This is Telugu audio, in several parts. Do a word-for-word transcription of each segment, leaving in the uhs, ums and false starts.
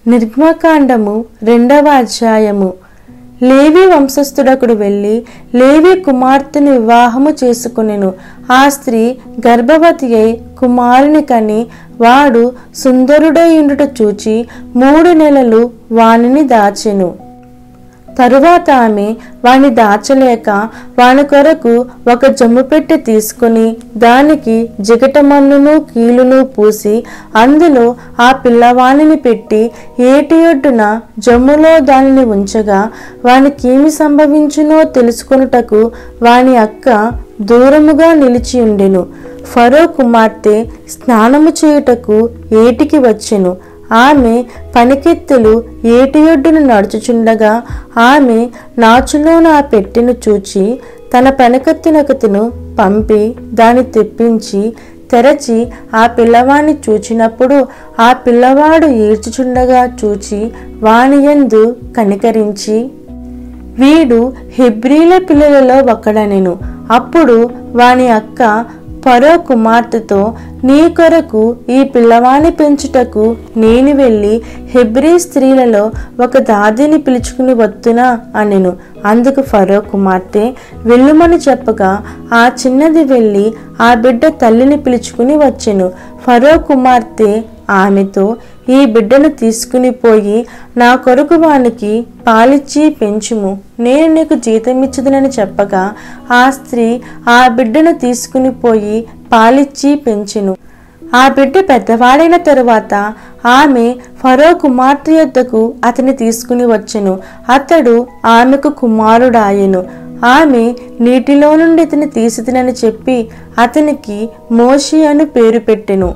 నిర్గమకాండము రెండవ అధ్యాయము. లేవి వంశస్థుడొకడు వెళ్ళి లేవి కుమార్తెను వివాహము చేసుకొనెను. ఆ స్త్రీ గర్భవతి అయి కుమారుని కని వాడు సుందరుడై ఉండుట చూచి మూడు నెలలు వానిని దాచెను. తరువాత ఆమె వాని దాచలేక వాని కొరకు ఒక జమ్ము పెట్టె తీసుకుని దానికి జిగటమన్నును కీలును పూసి అందులో ఆ పిల్లవానిని పెట్టి ఏటి ఒడ్డున జమ్ములో దానిని ఉంచగా వానికేమి సంభవించునో తెలుసుకొనుటకు వాని అక్క దూరముగా నిలిచి ఉండెను. ఫరో కుమార్తె స్నానము చేయుటకు ఏటికి వచ్చెను. ఆమె పనికెత్తులు ఏటి ఒడ్డును నడుచుచుండగా ఆమె నాచులోన ఆ పెట్టెను చూచి తన పనికెత్తునకతును పంపి దాన్ని తెప్పించి తెరచి ఆ పిల్లవాడిని చూచినప్పుడు ఆ పిల్లవాడు ఏడ్చుచుండగా చూచి వాని యందు కనికరించి వీడు హెబ్రీల పిల్లలలో ఒకడనెను. అప్పుడు వాని అక్క ఫరో కుమార్తెతో, నీ కొరకు ఈ పిల్లవాని పెంచుటకు నేను వెళ్ళి హెబ్రీ స్త్రీలలో ఒక దాదిని పిలుచుకుని వత్తునా అనెను. అందుకు ఫరో కుమార్తె వెళ్ళుమని చెప్పగా ఆ చిన్నది వెళ్ళి ఆ బిడ్డ తల్లిని పిలుచుకుని వచ్చెను. ఫరో కుమార్తె ఆమెతో, ఈ బిడ్డను తీసుకుని పోయి నా కొరకు వానికి పాలిచ్చి పెంచుము, నేను నీకు జీతమిచ్చుదునని చెప్పగా ఆ స్త్రీ ఆ బిడ్డను తీసుకుని పోయి పాలిచ్చి పెంచెను. ఆ బిడ్డ పెద్దవాడైన తరువాత ఆమె ఫరో కుమార్తె యొద్దకు అతని తీసుకుని వచ్చెను. అతడు ఆమెకు కుమారుడాయెను. ఆమె నీటిలో నుండి ఇతని తీసితినని చెప్పి అతనికి మోషే అను పేరు పెట్టెను.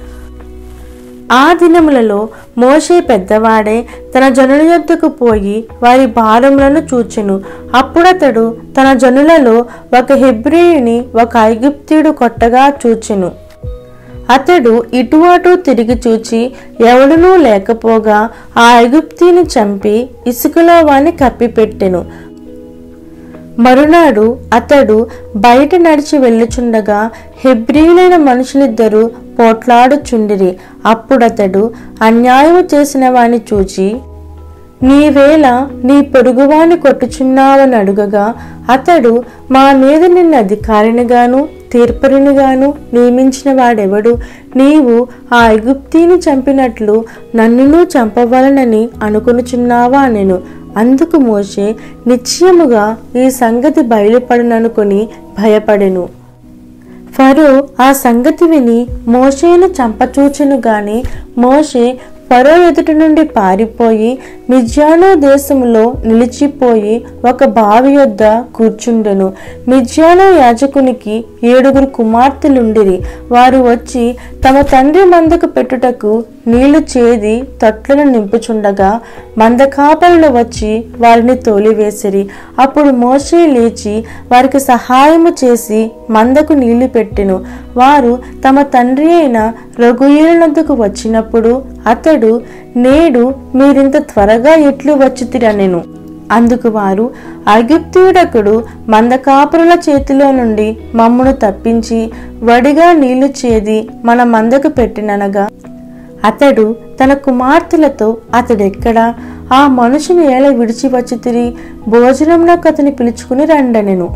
ఆ దినములలో మోషే పెద్దవాడే తన జనుల యొద్దకు పోయి వారి భారములను చూచెను. అప్పుడతడు తన జనులలో ఒక హెబ్రీయుని ఒక ఐగుప్తీయుడు కొట్టగా చూచెను. అతడు ఇటు అటు తిరిగి చూచి ఎవడునూ లేకపోగా ఆ ఐగుప్తీని చంపి ఇసుకలో వాని కప్పిపెట్టెను. మరునాడు అతడు బయట నడిచి వెళ్ళుచుండగా హెబ్రీయులైన మనుషులిద్దరూ పోట్లాడుచుండిరి. అప్పుడతడు అన్యాయము చేసిన వాని చూచి, నీవేళ నీ పొరుగువాని కొట్టుచున్నావని అడుగగా అతడు, మా మీద నిన్ను అధికారినిగాను తీర్పరినిగాను నియమించిన వాడెవడు? నీవు ఆ ఐగుప్తీని చంపినట్లు నన్నును చంపవలనని అనుకొనుచున్నావా అనెను. అందుకు మోషే నిశ్చయముగా ఈ సంగతి బయలుపడననుకొని భయపడెను. ఫరో ఆ సంగతి విని మోషేను చంపచూచెను గాని మోషే ఫరో ఎదుటి నుండి పారిపోయి మిద్యాను దేశములో నిలిచిపోయి ఒక బావి యొద్ద కూర్చుండెను. మిద్యాను యాజకునికి ఏడుగురు కుమార్తెలుండిరి. వారు వచ్చి తమ తండ్రి మందకు పెట్టుటకు నీళ్లు చేది తొట్లను నింపుచుండగా మంద కాపరులు వచ్చి వారిని తోలివేసిరి. అప్పుడు మోషే లేచి వారికి సహాయము చేసి మందకు నీళ్లు పెట్టెను. వారు తమ తండ్రి అయిన రఘుయేలునొద్దకు వచ్చినప్పుడు అతడు, నేడు మీరింత త్వరగా ఎట్లు వచ్చితిరనెను. అందుకు వారు, ఐగుప్తీయుడొకడు మందకాపురుల చేతిలో నుండి మమ్మును తప్పించి వడిగా నీళ్లు చేది మన మందకు పెట్టిననగా అతడు తన కుమార్తెలతో, అతడెక్కడా? ఆ మనుషుని ఎలా విడిచి వచ్చితిరి? భోజనమునకు అతని పిలుచుకుని రండనెను.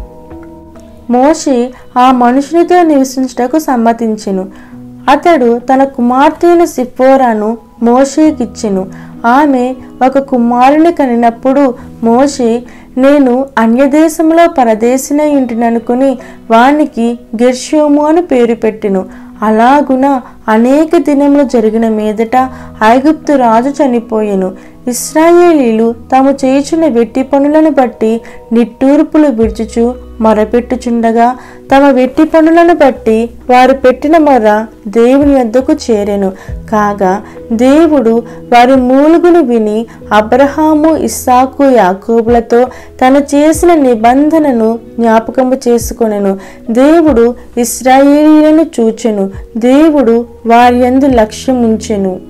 మోషే ఆ మనుషునితో నివసించుటకు సమ్మతించెను. అతడు తన కుమార్తె అయిన సిప్పోరాను మోషేకిచ్చెను. ఆమె ఒక కుమారుని కనినప్పుడు మోషే, నేను అన్యదేశంలో పరదేశినై ఉంటిననుకుని వానికి గెర్షోము అని పేరు పెట్టెను. అలాగున అనేక దినములు జరిగిన మీదట ఐగుప్తు రాజు చనిపోయెను. ఇశ్రాయేలీలు తాము చేయుచున్న వెట్టి పనులను బట్టి నిట్టూర్పులు విడుచుచు మొరపెట్టుచుండగా తమ వెట్టి పనులను బట్టి వారు పెట్టిన మొర దేవుని యొద్దకు చేరెను. కాగా దేవుడు వారి మూలుగును విని అబ్రహాము, ఇస్సాకు, యాకోబులతో తను చేసిన నిబంధనను జ్ఞాపకము చేసుకొనెను. దేవుడు ఇశ్రాయేలీయులను చూచెను. దేవుడు వారి యందు లక్ష్యం ఉంచెను.